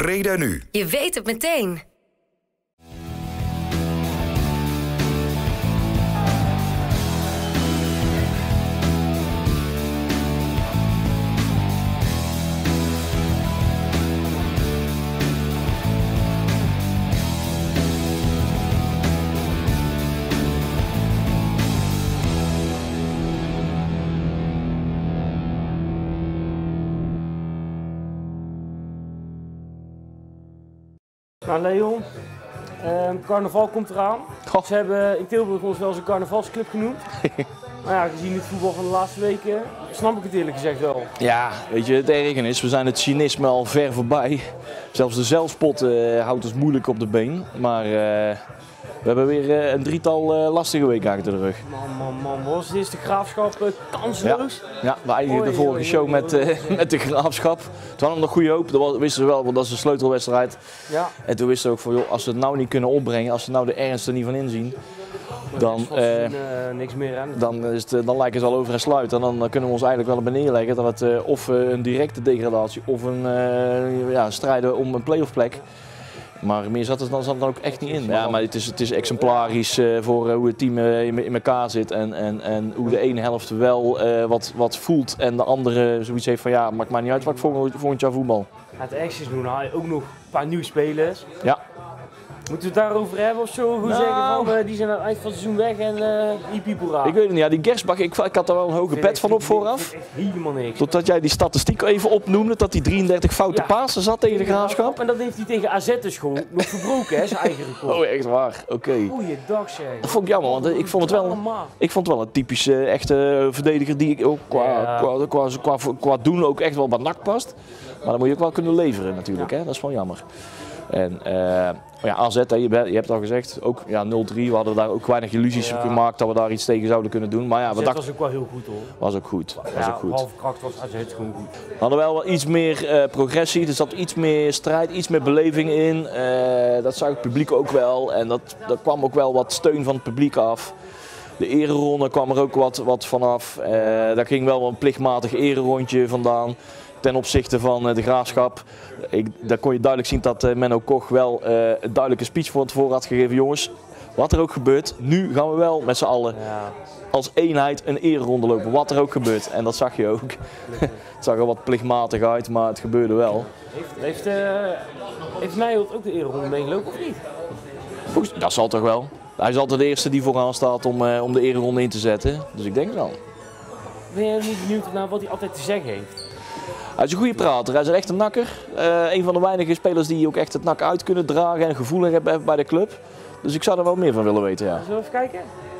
Breda Nu. Je weet het meteen. Nou Leon, carnaval komt eraan. Goh. Ze hebben in Tilburg ons wel eens een carnavalsclub genoemd. Maar ja, gezien het voetbal van de laatste weken, snap ik het eerlijk gezegd wel. Ja, weet je, het erge is, we zijn het cynisme al ver voorbij. Zelfs de zelfspot houdt ons moeilijk op de been. Maar we hebben weer een drietal lastige weken achter de rug. Man, was het eerste Graafschap kansloos? Ja, we eindigen de vorige show met de Graafschap. Toen hadden we nog goede hoop, dat wisten we wel, want dat is een sleutelwedstrijd. Ja. En toen wisten we ook van, joh, als we het nou niet kunnen opbrengen, als we nou de ernst er niet van inzien, dan, niks meer aan. dan lijkt het al over en sluit. En dan kunnen we ons eigenlijk wel op neerleggen dat het of een directe degradatie of een strijden om een play-off plek. Maar meer zat er dan ook echt niet in. Ja, maar het is exemplarisch voor hoe het team in elkaar zit en hoe de ene helft wel wat voelt en de andere zoiets heeft van ja, maakt maar niet uit wat ik volgend jaar voetbal. Ja, het ergste is nu ook nog een paar nieuwe spelers. Ja. Moeten we het daarover hebben of zo? Goed zeggen van die zijn aan het eind van het seizoen weg en Ipipoera. Ik weet het niet, ja, die Gersbach, ik had er wel een hoge pet van op vooraf. Helemaal niks. Totdat jij die statistiek even opnoemde, dat hij 33 foute pasen zat tegen de Graafschap. En dat heeft hij tegen AZ dus gewoon nog verbroken, hè, zijn eigen record. Oh, echt waar? Oké. Goeiedag zeg. Dat vond ik jammer, want ik vond het wel een typische echte verdediger die ik ook qua doen ook echt wel bij NAC past. Maar dan moet je ook wel kunnen leveren natuurlijk, hè? Dat is wel jammer. En ja, AZ, je hebt al gezegd, ook ja, 0-3, we hadden daar ook weinig illusies gemaakt dat we daar iets tegen zouden kunnen doen. Maar ja, AZ was ook wel heel goed hoor. Was ook goed. Halve kracht was AZ gewoon goed. We hadden wel iets meer progressie, er zat iets meer strijd, iets meer beleving in. Dat zag het publiek ook wel en daar kwam ook wel wat steun van het publiek af. De ereronde kwam er ook wat vanaf. Daar ging wel een plichtmatig ererondje vandaan. Ten opzichte van de Graafschap. Daar kon je duidelijk zien dat Menno Koch wel een duidelijke speech voor tevoren had gegeven. Jongens, wat er ook gebeurt, nu gaan we wel met z'n allen als eenheid een ereronde lopen. Wat er ook gebeurt. En dat zag je ook. Het zag er wat plichtmatig uit, maar het gebeurde wel. Heeft Nijholt ook de ereronde meegelopen of niet? Dat zal toch wel. Hij is altijd de eerste die vooraan staat om de ereronde in te zetten. Dus ik denk het wel. Ben jij niet benieuwd naar wat hij altijd te zeggen heeft? Hij is een goede prater, hij is echt een nakker. Een van de weinige spelers die ook echt het nak uit kunnen dragen en een gevoel hebben bij de club. Dus ik zou er wel meer van willen weten, ja. Zullen we even kijken?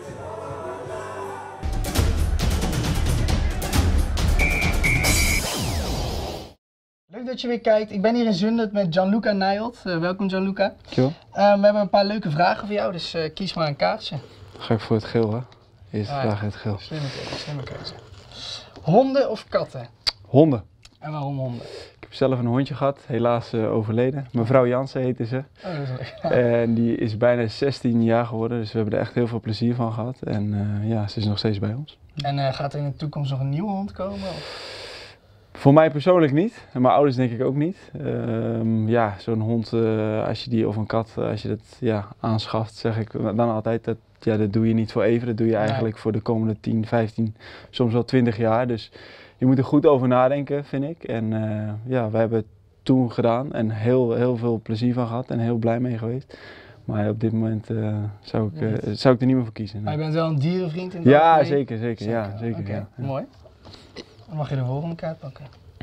Leuk dat je weer kijkt. Ik ben hier in Zundert met Gianluca Nijholt. Welkom Gianluca. Dankjewel. We hebben een paar leuke vragen voor jou, dus kies maar een kaartje. Ga ik voor het geel, hè? Eerste vraag in het geel. Slimme keuze. Honden of katten? Honden. En waarom honden? Ik heb zelf een hondje gehad, helaas overleden. Mevrouw Jansen heette ze. Oh, dat is leuk. En die is bijna 16 jaar geworden, dus we hebben er echt heel veel plezier van gehad. En ja, ze is nog steeds bij ons. En gaat er in de toekomst nog een nieuwe hond komen? Of? Voor mij persoonlijk niet, en mijn ouders denk ik ook niet. Ja, zo'n hond, als je die of een kat, als je dat aanschaft, zeg ik dan altijd dat dat doe je niet voor even. Dat doe je eigenlijk voor de komende 10, 15, soms wel 20 jaar. Dus je moet er goed over nadenken, vind ik. En ja, wij hebben het toen gedaan en heel veel plezier van gehad en heel blij mee geweest. Maar op dit moment zou ik er niet meer voor kiezen. Nee. Maar je bent wel een dierenvriend in Ja, zeker. Ja, zeker. Okay, ja. Mooi. Dan mag je de volgende kaart pakken.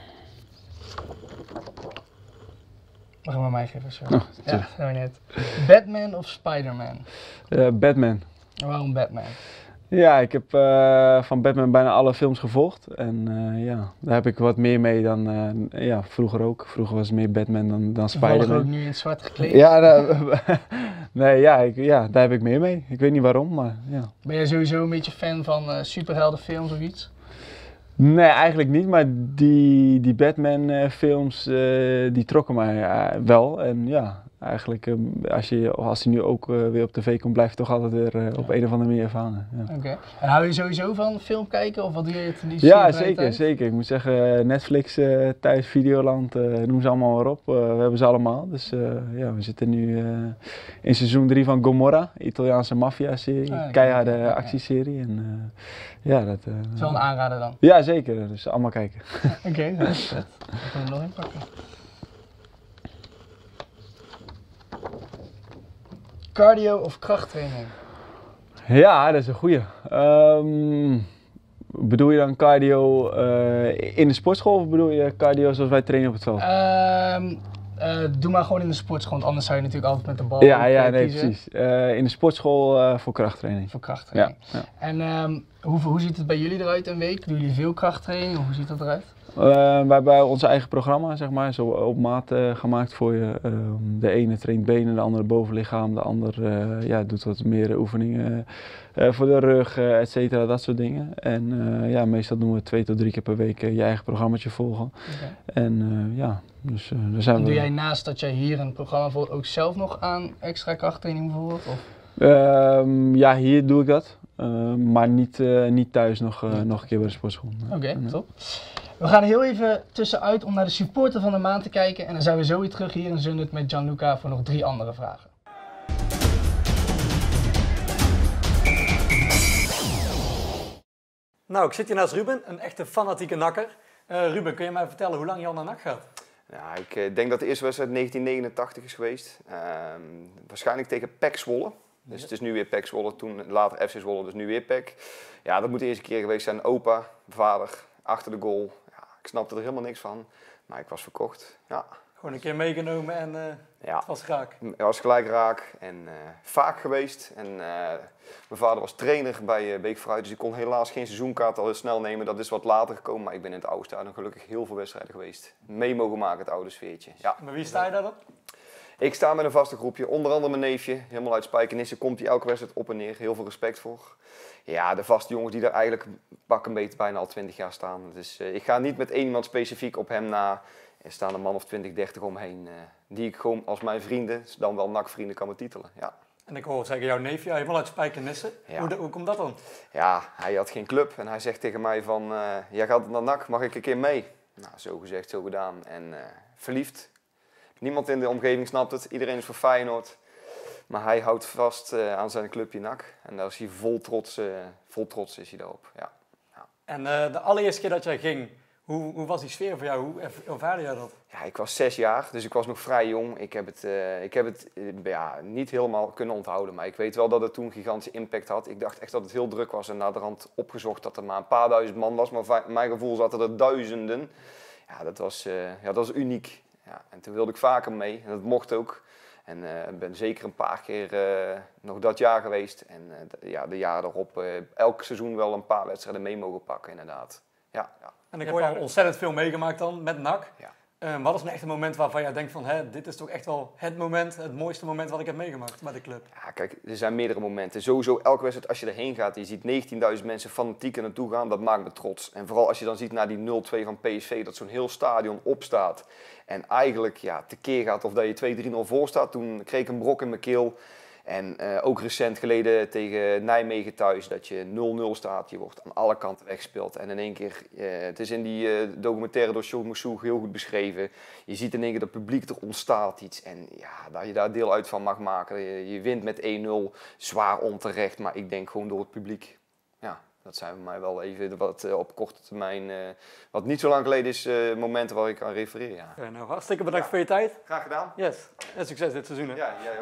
Mag je maar mij geven, zo. Oh, ja, zo net. Batman of Spider-Man? Batman. En waarom Batman? Ja, ik heb van Batman bijna alle films gevolgd. En ja, daar heb ik wat meer mee dan vroeger ook. Vroeger was het meer Batman dan Spider-Man. Ook nu in het zwart gekleed? Ja, daar heb ik meer mee. Ik weet niet waarom, maar ja. Ben jij sowieso een beetje fan van superheldenfilms of iets? Nee, eigenlijk niet, maar die Batman films die trokken mij wel. En ja, Eigenlijk, als hij nu ook weer op tv komt, blijft hij toch altijd weer op een of andere manier ervaren. Ja. Oké. En hou je sowieso van film kijken of wat doe je het liefst? Ja, zeker. Ik moet zeggen, Netflix, thuis, Videoland, noem ze allemaal maar op. We hebben ze allemaal. Dus ja, we zitten nu in seizoen 3 van Gomorra, Italiaanse maffia-serie, keiharde actieserie. En, ja, dat is wel een aanrader dan? Ja, zeker. Dus allemaal kijken. Oké, dat is vet. Dan gaan we er nog in pakken. Cardio of krachttraining? Ja, dat is een goeie. Bedoel je dan cardio in de sportschool of bedoel je cardio zoals wij trainen op het veld? Doe maar gewoon in de sportschool, want anders zou je natuurlijk altijd met de bal nee, kiezen. precies. In de sportschool voor krachttraining. Voor krachttraining. Ja. En hoe ziet het bij jullie eruit een week? Doen jullie veel krachttraining of hoe ziet dat eruit? Wij hebben ons eigen programma, zeg maar, zo op maat gemaakt voor je. De ene traint benen, de andere bovenlichaam, de ander doet wat meer oefeningen voor de rug, et cetera, dat soort dingen. En meestal doen we 2 tot 3 keer per week je eigen programmaatje volgen. Okay. En dus daar zijn we. Doe jij naast dat jij hier een programma volgt ook zelf nog aan extra krachttraining bijvoorbeeld? Of? Ja, hier doe ik dat, maar niet thuis nog een keer bij de sportschool. Oké, top. We gaan heel even tussenuit om naar de supporter van de maand te kijken en dan zijn we zo weer terug hier in Zundert met Gianluca voor nog 3 andere vragen. Nou, ik zit hier naast Ruben, een echte fanatieke nakker. Ruben, kun je mij vertellen hoe lang je al naar NAC gaat? Ja, ik denk dat de eerste wedstrijd 1989 is geweest. Waarschijnlijk tegen PEC Zwolle. Dus het is nu weer PEC Zwolle, toen later FC Zwolle, dus nu weer PEC. Ja, dat moet de eerste keer geweest zijn. Opa, vader, achter de goal. Ja, ik snapte er helemaal niks van, maar ik was verkocht. Ja. Gewoon een keer meegenomen en het was raak. Het was gelijk raak en vaak geweest. En mijn vader was trainer bij Beek Vooruit, dus ik kon helaas geen seizoenkaart al heel snel nemen. Dat is wat later gekomen, maar ik ben in het oude stadion gelukkig heel veel wedstrijden geweest. Mee mogen maken, het oude sfeertje. Ja. Maar wie sta je daar dan? Ik sta met een vaste groepje, onder andere mijn neefje, helemaal uit Spijkenisse, komt hij elke wedstrijd op en neer. Heel veel respect voor. Ja, de vaste jongens die er eigenlijk pak een beetje bijna al 20 jaar staan. Dus ik ga niet met één iemand specifiek op hem na. Er staan een man of 20, 30 omheen, die ik gewoon als mijn vrienden, dan wel NAC-vrienden, kan betitelen. Ja. En ik hoor zeggen, jouw neefje, helemaal uit Spijkenisse. Ja. Hoe komt dat dan? Ja, hij had geen club en hij zegt tegen mij van, jij gaat naar NAC, mag ik een keer mee? Nou, zo gezegd, zo gedaan en verliefd. Niemand in de omgeving snapt het, iedereen is voor Feyenoord. Maar hij houdt vast aan zijn clubje NAC en daar is hij vol trots is hij daarop. Ja. Ja. En de allereerste keer dat jij ging, hoe was die sfeer voor jou? Hoe ervaarde jij dat? Ja, ik was 6 jaar, dus ik was nog vrij jong. Ik heb het niet helemaal kunnen onthouden, maar ik weet wel dat het toen een gigantische impact had. Ik dacht echt dat het heel druk was en naderhand opgezocht dat er maar een paar duizend man was. Maar voor mijn gevoel zaten er duizenden. Ja, dat was uniek. Ja, en toen wilde ik vaker mee en dat mocht ook. En ik ben zeker een paar keer nog dat jaar geweest. En de jaren erop elk seizoen wel een paar wedstrijden mee mogen pakken, inderdaad. Ja, ja. En ik hoor jou ontzettend veel meegemaakt dan met NAC. Ja. Wat is nou echt een moment waarvan jij denkt van, dit is toch echt wel het moment, het mooiste moment wat ik heb meegemaakt bij de club? Ja, kijk, er zijn meerdere momenten. Sowieso elke wedstrijd als je erheen gaat, je ziet 19.000 mensen fanatiek er naartoe gaan, dat maakt me trots. En vooral als je dan ziet naar die 0-2 van PSV, dat zo'n heel stadion opstaat. En eigenlijk tekeer gaat of dat je 2-3-0 voor staat. Toen kreeg ik een brok in mijn keel. En ook recent geleden tegen Nijmegen thuis dat je 0-0 staat. Je wordt aan alle kanten weggespeeld. En in één keer, het is in die documentaire door Sjoerd Moussoug heel goed beschreven. Je ziet in één keer dat het publiek, er ontstaat iets. En ja, dat je daar deel uit van mag maken. Je wint met 1-0, zwaar onterecht. Maar ik denk gewoon door het publiek. Ja, dat zijn voor mij wel even wat op korte termijn, wat niet zo lang geleden is, momenten waar ik kan refereren. Ja. Okay, nou, hartstikke bedankt voor je tijd. Graag gedaan. Yes, en succes dit seizoen. Hè? Ja, jij ook.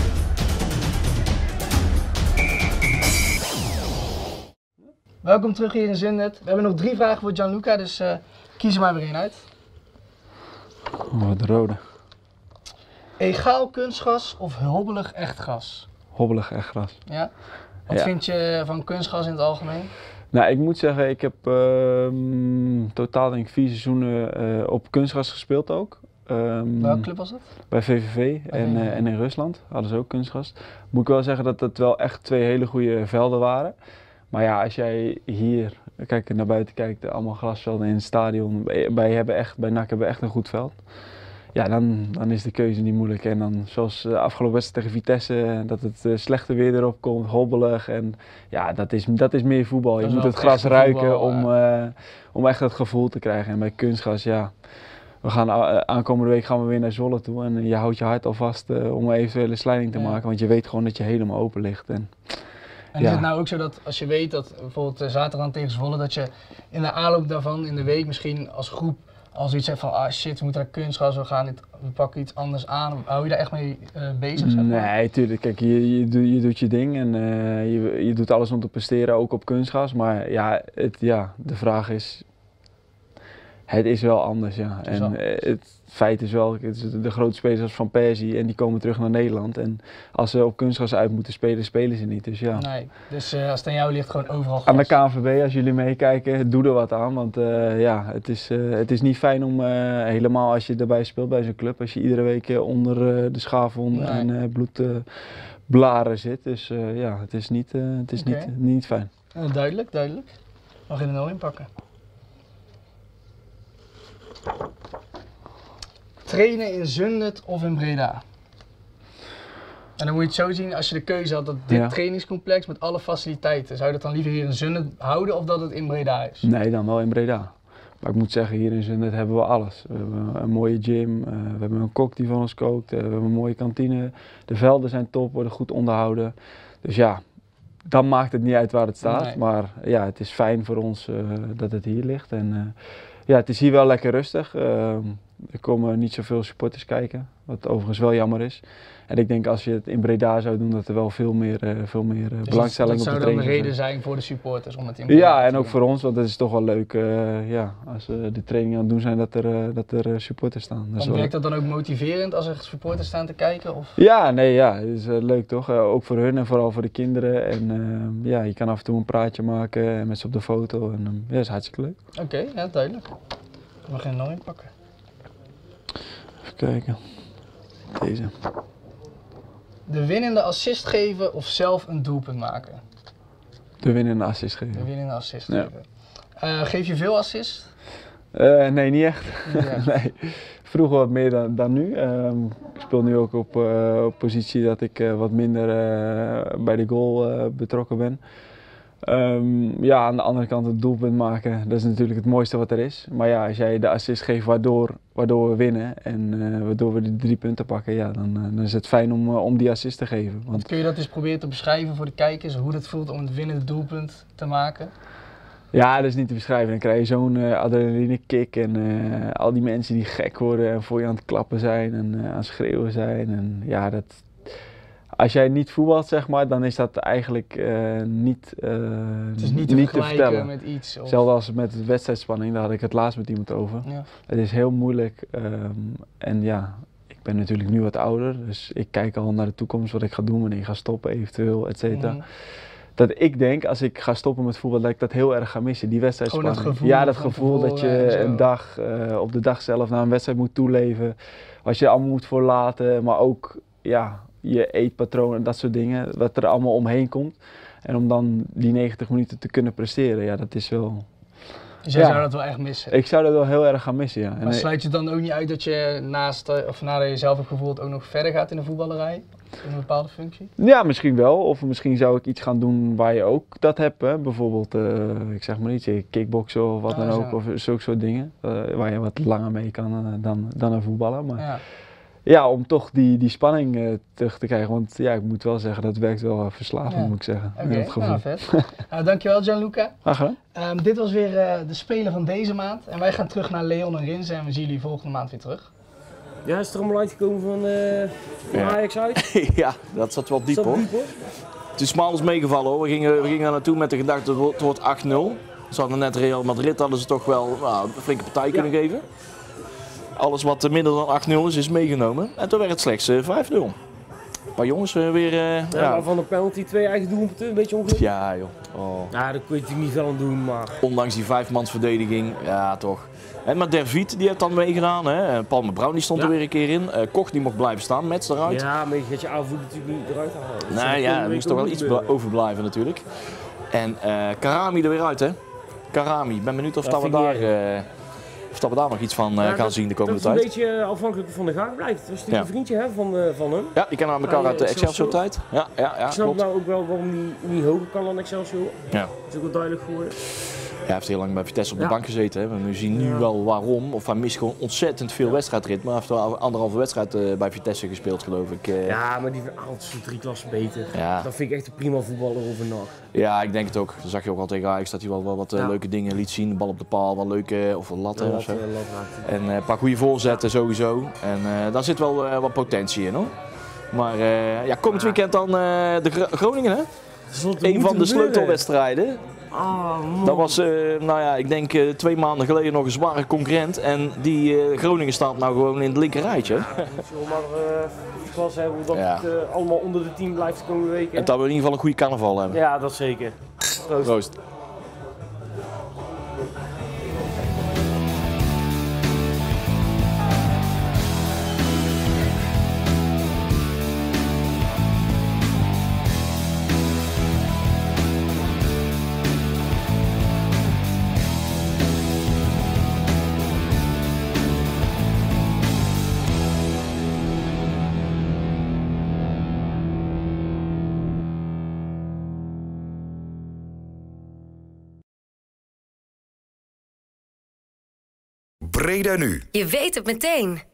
Welkom terug hier in Zundert. We hebben nog 3 vragen voor Gianluca, dus kies er maar weer één uit. Oh, de rode. Egaal kunstgas of hobbelig echtgas? Hobbelig echtgas. Ja? Wat vind je van kunstgas in het algemeen? Nou, ik moet zeggen, ik heb totaal denk ik 4 seizoenen op kunstgas gespeeld ook. Welke club was dat? Bij VVV en in Rusland hadden ze ook kunstgas. Moet ik wel zeggen dat het wel echt 2 hele goede velden waren. Maar ja, als jij hier naar buiten kijkt, allemaal glasvelden in het stadion. Bij NAC hebben we echt een goed veld. ja, dan is de keuze niet moeilijk. En dan zoals de afgelopen wedstrijd tegen Vitesse, dat het slechte weer erop komt, hobbelig. En ja, dat is meer voetbal. Je Dat is moet wel het gras echte ruiken voetbal, om echt dat gevoel te krijgen. En bij kunstgras, ja, we gaan aankomende week gaan we weer naar Zwolle toe. En je houdt je hart al vast om een eventuele slijding te maken. Want je weet gewoon dat je helemaal open ligt. En is het nou ook zo dat als je weet dat bijvoorbeeld zaterdag tegen Zwolle, dat je in de aanloop daarvan in de week misschien als groep als iets zegt van shit, we moeten naar kunstgras, we pakken iets anders aan. Hou je daar echt mee bezig? Zeg maar? Nee, tuurlijk. Kijk, je doet je ding en je doet alles om te presteren, ook op kunstgras. Maar ja, de vraag is, het is wel anders, ja. En het feit is wel, de grote spelers als Van Persie en die komen terug naar Nederland. En als ze op kunstgras uit moeten spelen, spelen ze niet. Dus ja. Nee, dus als het aan jou ligt, gewoon overal gas. Aan de KNVB, als jullie meekijken, doe er wat aan. Want ja, het is niet fijn om helemaal als je erbij speelt bij zo'n club, als je iedere week onder de schaafwond en bloedblaren zit. Dus ja, het is niet fijn. Duidelijk, duidelijk. Mag je er nou inpakken? Trainen in Zundert of in Breda? En dan moet je het zo zien, als je de keuze had dat dit trainingscomplex met alle faciliteiten, zou je dat dan liever hier in Zundert houden of dat het in Breda is? Nee, dan wel in Breda. Maar ik moet zeggen, hier in Zundert hebben we alles. We hebben een mooie gym, we hebben een kok die van ons kookt, we hebben een mooie kantine. De velden zijn top, worden goed onderhouden. Dus ja, dan maakt het niet uit waar het staat. Nee. Maar ja, het is fijn voor ons dat het hier ligt. En ja, het is hier wel lekker rustig. Er komen niet zoveel supporters kijken, wat overigens wel jammer is. En ik denk als je het in Breda zou doen, dat er wel veel meer dus belangstelling op de training training is. Dat zou dan de reden zijn voor de supporters om het in Breda te doen? Ja, en ook voor ons, want het is toch wel leuk als we de training aan het doen zijn dat er supporters staan. Werkt dat dan ook motiverend als er supporters staan te kijken? Of? Ja, het is leuk toch? Ook voor hun en vooral voor de kinderen. En ja, je kan af en toe een praatje maken met ze op de foto. En ja, dat is hartstikke leuk. Oké, ja, duidelijk. We gaan er nog in pakken. Even kijken. Deze. De winnende assist geven of zelf een doelpunt maken? De winnende assist geven. De winnende assist geven. Geef je veel assist? Nee, niet echt. Nee. Vroeger wat meer dan nu. Ik speel nu ook op positie dat ik wat minder bij de goal betrokken ben. Ja, aan de andere kant het doelpunt maken, dat is natuurlijk het mooiste wat er is. Maar ja, als jij de assist geeft waardoor we winnen en waardoor we die 3 punten pakken, ja, dan is het fijn om die assist te geven. Want kun je dat eens proberen te beschrijven voor de kijkers, hoe het voelt om het winnende doelpunt te maken? Ja, dat is niet te beschrijven. Dan krijg je zo'n adrenaline kick en al die mensen die gek worden en voor je aan het klappen zijn en aan het schreeuwen zijn. En ja, als jij niet voetbalt, zeg maar, dan is dat eigenlijk niet het is niet te vertellen met iets. Of... Zelfs als met wedstrijdspanning, daar had ik het laatst met iemand over. Ja. Het is heel moeilijk en ja, ik ben natuurlijk nu wat ouder, dus ik kijk al naar de toekomst, wat ik ga doen, wanneer ik ga stoppen eventueel, et cetera. Dat ik denk, als ik ga stoppen met voetbal, dat ik dat heel erg ga missen, die wedstrijdspanning. Dat gevoel, ja, dat gevoel dat je een dag, op de dag zelf naar een wedstrijd moet toeleven, wat je allemaal moet voorlaten, maar ook ja, je eetpatroon en dat soort dingen, wat er allemaal omheen komt. En om dan die 90 minuten te kunnen presteren, ja, dat is wel... Dus jij zou dat wel echt missen? Ik zou dat wel heel erg gaan missen, ja. Maar sluit je dan ook niet uit dat je nadat je jezelf hebt gevoeld ook nog verder gaat in de voetballerij? In een bepaalde functie? Ja, misschien wel. Of misschien zou ik iets gaan doen waar je ook dat hebt. Hè. Bijvoorbeeld, ik zeg maar iets, kickboksen of wat dan ook. Of zulke soort dingen. Waar je wat langer mee kan dan een voetballer. Maar ja, om toch die spanning terug te krijgen. Want ja, ik moet wel zeggen, dat werkt wel verslavend, moet ik zeggen. Oké, vet. Dankjewel Gianluca. Graag gedaan. Dit was weer de speler van deze maand. En wij gaan terug naar Leon en Rinze en we zien jullie volgende maand weer terug. Ja, is er allemaal uitgekomen van Ajax uit? Ja, dat zat wel diep hoor. Het is smalens meegevallen hoor. We gingen daar naartoe met de gedachte het wordt 8-0. Ze hadden net Real Madrid, hadden ze toch wel een flinke partij kunnen geven. Alles wat minder dan 8-0 is meegenomen. En toen werd het slechts 5-0. Een paar jongens weer... maar van de penalty 2 eigen doelpunten, een beetje ongelukkig. Ja joh. Oh. Ja, daar kun je natuurlijk niet veel aan doen, maar... Ondanks die 5-mansverdediging, ja toch. Maar Derviet die heeft dan meegedaan. Hè. Palmer Brown die stond er weer een keer in. Koch die mocht blijven staan, Mets eruit. Ja, maar je gaat je aanvoer natuurlijk niet eruit halen. Nee, ja, er moest toch wel iets overblijven natuurlijk. En Karami er weer uit hè. Karami, ik ben benieuwd of dat we daar... Of dat we daar nog iets van gaan zien de komende tijd. tijd. Dat is een beetje afhankelijk van de Gaag blijft. Dat was natuurlijk een vriendje hè, van hem. Ja, die kennen elkaar uit de Excelsior-tijd. Ja, ik snap nou ook wel waarom hij niet hoger kan dan Excelsior. Ja. Dat is ook wel duidelijk geworden. Hij heeft heel lang bij Vitesse op de bank gezeten. Hè. We zien nu wel waarom. Of hij mist gewoon ontzettend veel wedstrijdritme. Hij heeft wel 1,5 wedstrijd bij Vitesse gespeeld, geloof ik. Ja, maar die haalt zo'n 3 klassen beter. Ja. Dat vind ik echt een prima voetballer over NAC. Ja, ik denk het ook. Dat zag je ook al tegen Ajax, dat hij wel wat leuke dingen liet zien. De bal op de paal, wat leuke, of een lat of zo. En een paar goede voorzetten sowieso. En daar zit wel wat potentie in hoor. Maar komend weekend dan de Groningen hè? Een van de sleutelwedstrijden. Dat was, ik denk 2 maanden geleden nog een zware concurrent. En die Groningen staat nou gewoon in het linker rijtje. Ja, we moeten maar klas hebben dat het allemaal onder de 10 blijft de komende weken. En dat we in ieder geval een goede carnaval hebben. Ja, dat zeker. Proost. Proost. Breda nu. Je weet het meteen.